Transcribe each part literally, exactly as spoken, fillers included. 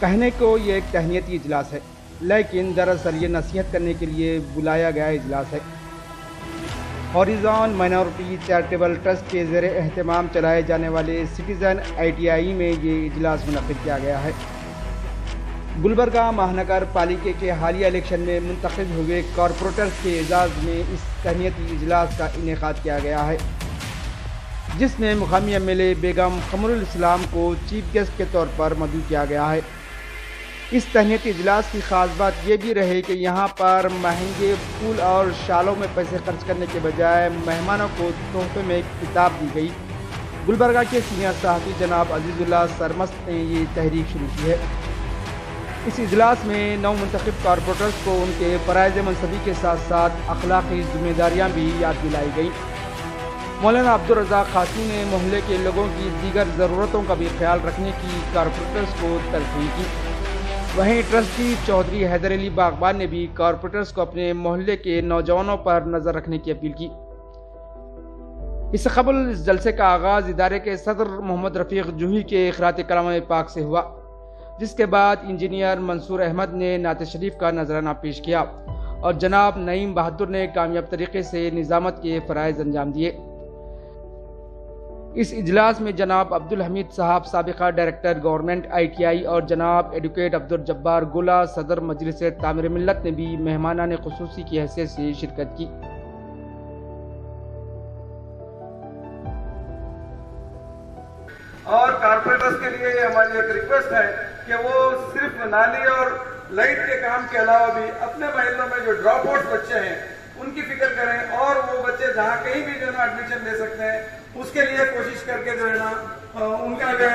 کہنے کو یہ ایک تہنیتی اجلاس ہے، لیکن دراصل یہ نصیحت کرنے کے لیے بلایا گیا اجلاس ہے۔ ہاریزون مائنورٹی چیریٹیبل ٹرسٹ کے زیر اہتمام چلائے جانے والے سٹیزن آئی ٹی آئی میں یہ اجلاس منعقد کیا گیا ہے۔ گلبرگہ مہانگر پالیکے کے حالیہ الیکشن میں منتخب ہوئے کارپوریٹرز کے اعزاز میں اس تہنیتی اجلاس کا انعقاد کیا گیا ہے، جس میں مقامی ایم ایل اے بیگم قمر الاسلام کو چیف گیسٹ کے طور پر مدعو کیا گیا ہے۔ اس تہنیتی اجلاس کی خاص بات یہ بھی رہے کہ یہاں پر مہنگے پھول اور شالوں میں پیسے خرچ کرنے کے بجائے مہمانوں کو تحفے میں کتاب دی گئی۔ گلبرگہ کے سینئر صحافی جناب عزیز اللہ سرمست نے یہ تحریک شروع کی ہے۔ اس اجلاس میں نو منتخب کارپوریٹرز کو ان کے فرائض منصبی کے ساتھ ساتھ اخلاقی ذمہ داریاں بھی یاد دلائی گئیں۔ مولانا عبدالرزاق قاسمی نے محلے کے لوگوں کی دیگر ضرورتوں کا بھی خیال رکھنے کی کارپوریٹرز کو تلقین کی۔ وہیں ٹرسٹی چودھری حیدر علی باغبان نے بھی کارپوریٹرز کو اپنے محلے کے نوجوانوں پر نظر رکھنے کی اپیل کی۔ اس سے قبل اس جلسے کا آغاز ادارے کے صدر محمد رفیق جوہی کے اخراط کلام پاک سے ہوا، جس کے بعد انجینئر منصور احمد نے نعت شریف کا نذرانہ پیش کیا اور جناب نعیم بہادر نے کامیاب طریقے سے نظامت کے فرائض انجام دیے۔ اس اجلاس میں جناب عبدالحمید صاحب سابقہ director government I T I اور جناب ایڈوکیٹ عبدالجبار گولا صدر مجلس تعمیر ملت نے بھی مہمانان خصوصی کی حیثیت سے شرکت کی۔ اور کارپوریٹرز کے لیے ہماری ایک ریکویسٹ ہے کہ وہ صرف نالی اور لائٹ کے کام کے علاوہ بھی اپنے محلوں میں جو ڈراپ آؤٹ بچے ہیں ان کی فکر کریں، اور وہ بچے جہاں کہیں بھی جو ہے نا ایڈمیشن لے سکتے ہیں اس کے لیے کوشش کر کے جو ہے نا ان کا جو ہے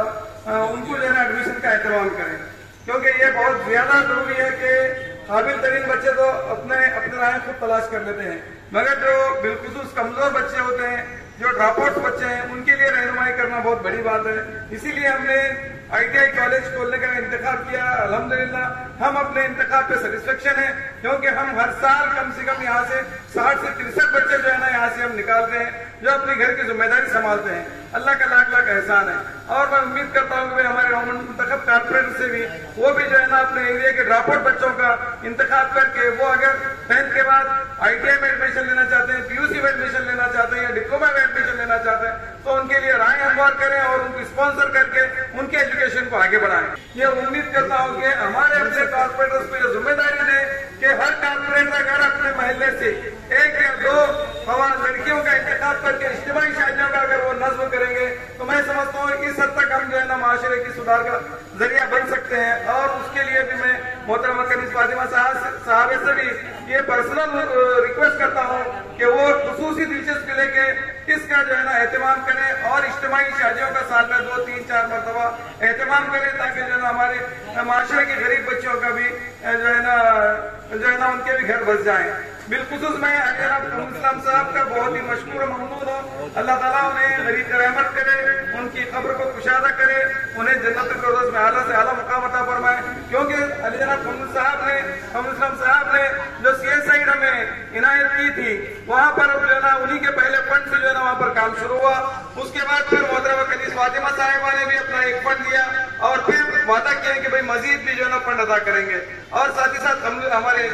نا ان کو جو ہے نا ایڈمیشن کا اہتمام کریں، کیونکہ یہ بہت زیادہ ضروری ہے کہ قابل ترین بچے تو اپنے اپنے راہیں خود تلاش کر لیتے ہیں، مگر جو بالخصوص کمزور بچے ہوتے ہیں، جو ڈراپ آؤٹ بچے ہیں، ان کے لیے رہنمائی کرنا بہت بڑی بات ہے۔ اسی لیے ہم نے آئی ٹی آئی کالج کھولنے کا انتخاب کیا۔ الحمدللہ ہم اپنے انتخاب پہ سیٹسفیکشن ہے، کیونکہ ہم ہر سال کم سے کم یہاں سے ساٹھ سے ترسٹھ بچے جو ہے نا یہاں سے ہم نکالتے ہیں جو اپنے گھر کی ذمہ داری سنبھالتے ہیں۔ اللہ کا لاکھ لاکھ احسان ہے، اور میں امید کرتا ہوں کہ ہمارے منتخب کارپوریٹر سے بھی وہ بھی جو ہے نا اپنے ایریا کے ڈراپ آؤٹ بچوں کا انتخاب کر کے وہ اگر ٹینتھ کے بعد آئی ٹی آئی میں ایڈمیشن لینا چاہتے ہیں، پی یو سی میں ایڈمیشن لینا چاہتے ہیں یا ڈپلوما میں ایڈمیشن لینا چاہتے ہیں تو ان کے لیے رائے ہموار کریں اور ان کو اسپانسر کر کے ان کے ایجوکیشن کو آگے بڑھائیں۔ یہ امید کرتا ہوں کہ ہمارے اپنے کارپوریٹرز کو یہ ذمہ داری دیں کہ ہر کارپوریٹر اگر اپنے محلے سے ایک یا دو لڑکیوں کا انتخاب کر کے اجتماعی شادیوں کا اگر وہ نظم کریں گے تو میں سمجھتا ہوں اس حد تک ہم جو ہے نا معاشرے کی سدھار کا ذریعہ بن سکتے ہیں۔ اور اس کے لیے بھی میں محترمہ کنیز فاطمہ صاحب سے بھی یہ پرسنل ریکویسٹ کرتا ہوں کہ وہ خصوصی دلچسپی لے کے اس کا جو ہے نا اہتمام کریں اور اجتماعی شادیوں کا سال میں دو تین چار مرتبہ اہتمام کریں، تاکہ جو ہے نا ہمارے معاشرے کے غریب بچوں کا بھی جو ہے نا جو ہے نا ان کے بھی گھر بس جائیں۔ بالخصوص میں جناب اسلام صاحب کا بہت ہی مشکور و ممنون ہوں۔ اللہ تعالیٰ انہیں غریب رحمت کرے، ان کی قبر کو کشادہ کرے، انہیں جنت الفردوس میں اعلیٰ سے اعلیٰ مقام عطا فرمائے، کیونکہ علی جناب محمد صاحب نے محمد اسلام صاحب نے جو سی ایس آئی ہمیں عنایت کی تھی وہاں پر جو ہے نا انہی کے پہلے فنڈ سے جو ہے نا وہاں پر کام شروع ہوا۔ اس کے بعد پھر محترمہ کنیز فاطمہ صاحبہ نے بھی اپنا ایک فنڈ دیا اور پھر وعدہ کیا کہ بھائی مزید بھی جو ہے نا فنڈ ادا کریں گے، اور ساتھ ہی ساتھ ہم ہمارے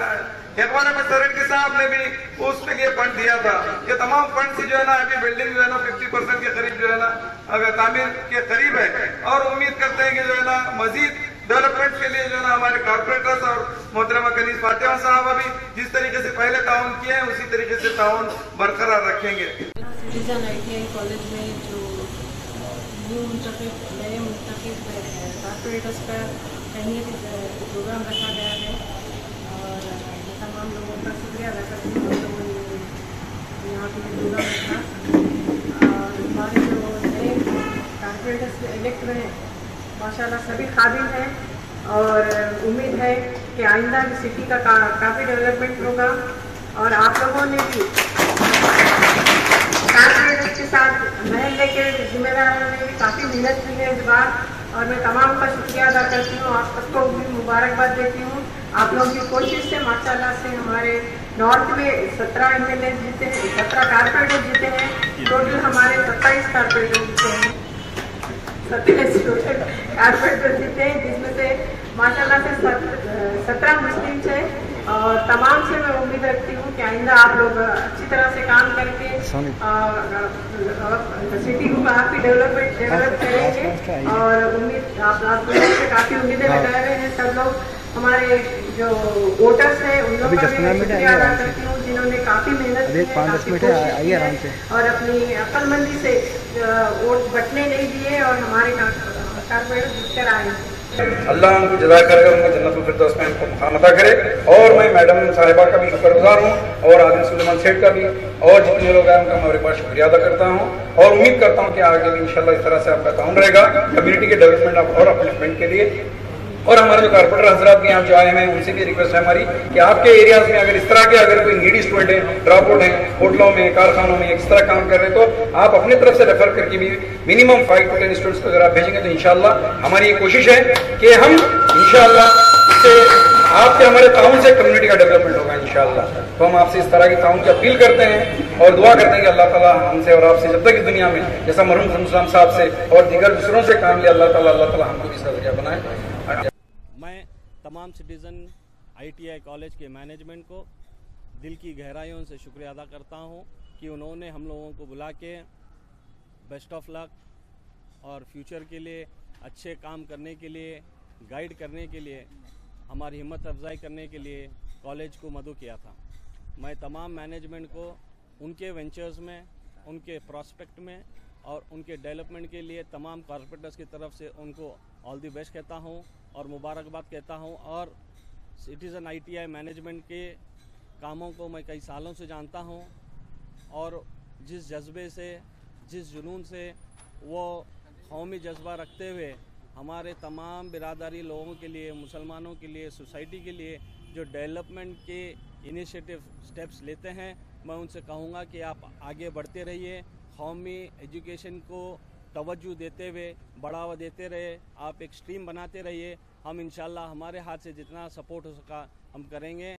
اخوان احمد سرنگی صاحب نے بھی اس کے لیے فنڈ دیا تھا۔ یہ تمام فنڈ سے جو ہے نا ابھی بلڈنگ جو ہے نا ففٹی پرسینٹ کے قریب جو ہے نا اگر تعمیر کے قریب ہے، اور امید کرتے ہیں کہ جو ہے نا مزید ڈیولپمنٹ کے لیے جو ہے نا ہمارے کارپوریٹرز اور محترمہ کنیز فاطمہ صاحبہ بھی جس طریقے سے پہلے تعاون کیے ہیں اسی طریقے سے تعاون برقرار رکھیں گے۔ Citizen I T I college میں جو نیو منتخب نئے منتخب کارپوریٹرز کا اہمیت پروگرام رکھا گیا ہے، اور تمام لوگوں کا شکریہ ادا کرتی ہوں جو لوگوں نے یہاں پہ پروگرام رکھا، اور ہمارے جو نئے کارپوریٹرز الیکٹ ہوئے ہیں ماشاء اللہ سبھی قابل ہیں، اور امید ہے کہ آئندہ بھی سٹی کا کافی ڈیولپمنٹ ہوگا، اور آپ لوگوں نے بھی کارپوریٹرز کے ساتھ محلے کے ذمہ داروں نے بھی کافی محنت کی ہے اس بار، اور میں تمام کا شکریہ ادا کرتی ہوں، آپ سب کو بھی مبارکباد دیتی ہوں۔ آپ لوگوں کی کوشش سے ماشاء اللہ سے ہمارے نارتھ میں سترہ ایم ایل اے جیتے ہیں، سترہ کارپوریٹر جیتے ہیں، ٹوٹل ہمارے ستائیس کارپوریٹر جیتے ہیں۔ सत्रह स्टूडेंट कारपोरेटर जीते हैं, जिसमें से माशाल्लाह से सत्रह मुस्लिम थे और तमाम से मैं उम्मीद रखती हूँ कि आइंदा आप लोग अच्छी तरह से काम करके सिटी को काफ़ी डेवलपमेंट डेवलप करेंगे और उम्मीद आप आप लोगों से काफ़ी उम्मीदें लगाए हुए हैं। सब लोग हमारे जो वोटर्स हैं उन लोगों का भी मैं शुक्रिया अदा करती हूँ जिन्होंने काफ़ी मेहनत की है, काफ़ी कोशिश की है और अपनी अक्लमंदी से वोट बटने नहीं दिए और हमारे कारपोरेटर जीतकर आए। अल्लाह उनको जज़ा कर उनको जन्नतुल फिरदौस में उनको मकाम अता करे। और मैं मैडम साहिबा का भी शुक्रगुजार हूँ और आदिल सुलेमान सेठ का भी और जितने लोग आए उनका मैं एक बार शुक्रिया अदा करता हूँ और उम्मीद करता हूँ कि आगे भी इंशाल्लाह इस तरह से आपका ताउन रहेगा कम्युनिटी के डेवलपमेंट और अपलिफ्टमेंट के लिए। और हमारे जो कारपोरेटर हजरात भी यहाँ जो आए हैं उनसे भी रिक्वेस्ट है हमारी कि आपके एरियाज में अगर इस तरह के अगर कोई नीडी स्टूडेंट है, ड्रॉप आउट है, होटलों में, कारखानों में इस तरह काम कर रहे हैं तो आप अपनी तरफ से रेफर करके भी minimum five to ten students को अगर आप भेजेंगे तो इंशाल्लाह हमारी ये कोशिश है कि हम इंशाल्लाह इससे आपके हमारे ताउन से कम्युनिटी का डेवलपमेंट होगा इंशाल्लाह। तो हम आपसे इस तरह की ताउन की अपील करते हैं और दुआ करते हैं कि अल्लाह ताला हमसे और आपसे जब तक इस दुनिया में जैसा मरहूम सलाम साहब से और दीगर दूसरों से काम लिया अल्लाह ताला अल्लाह ताला हमको भी इसका जरिया बनाए। मैं तमाम सिटीज़न आईटीआई कॉलेज के मैनेजमेंट को दिल की गहराइयों से शुक्रिया अदा करता हूं कि उन्होंने हम लोगों को बुला के बेस्ट ऑफ लक और फ्यूचर के लिए अच्छे काम करने के लिए गाइड करने के लिए हमारी हिम्मत अफजाई करने के लिए कॉलेज को मदऊ किया था। मैं तमाम मैनेजमेंट को उनके वेंचर्स में, उनके प्रॉस्पेक्ट में और उनके डेवलपमेंट के लिए तमाम कॉर्पोरेटर्स की तरफ से उनको ऑल दी बेस्ट कहता हूं और मुबारकबाद कहता हूं। और सिटीज़न आईटीआई मैनेजमेंट के कामों को मैं कई सालों से जानता हूं और जिस जज्बे से, जिस जुनून से वो कौमी जज्बा रखते हुए हमारे तमाम बिरादरी लोगों के लिए, मुसलमानों के लिए, सोसाइटी के लिए जो डेवलपमेंट के इनिशिएटिव स्टेप्स लेते हैं, मैं उनसे कहूँगा कि आप आगे बढ़ते रहिए, कौमी एजुकेशन को तवज्जो देते हुए बढ़ावा देते रहे, आप एक स्ट्रीम बनाते रहिए। हम इंशाल्लाह हमारे हाथ से जितना सपोर्ट हो सका हम करेंगे।